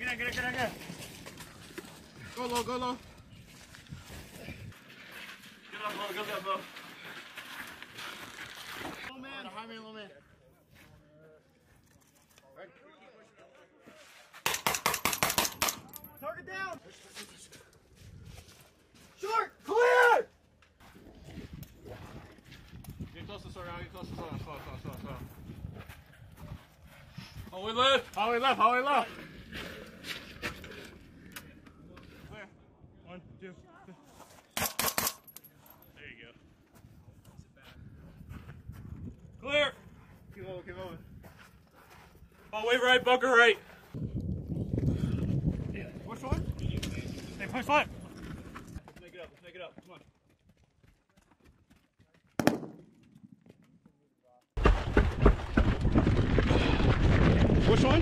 Get in. Go low. Get up, low. Low man, high man, low man. Right. Target down. Short, clear. Get close to start out. Slow. Hallway left. Clear. 1, 2, 3. There you go. Clear. Keep moving. Hallway right, bunker right. Yeah. Which one? Hey, push left. Let's make it up. Come on. Which one?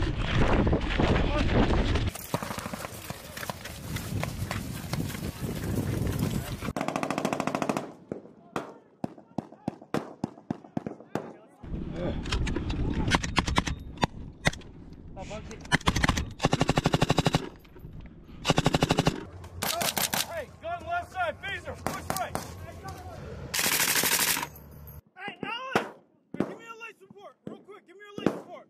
Hey, gun left side, phaser, push right. Hey, Alan! Give me a light support, real quick, give me a light support.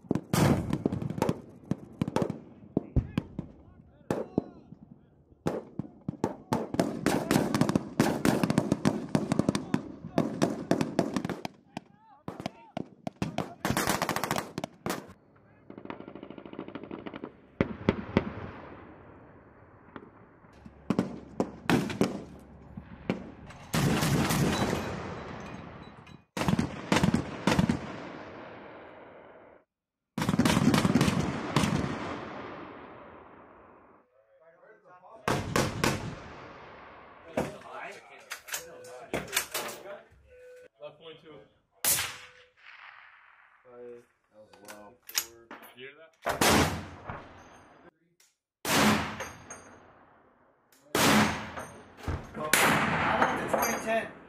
Left point 2. That was low. You hear that? How about the 2010?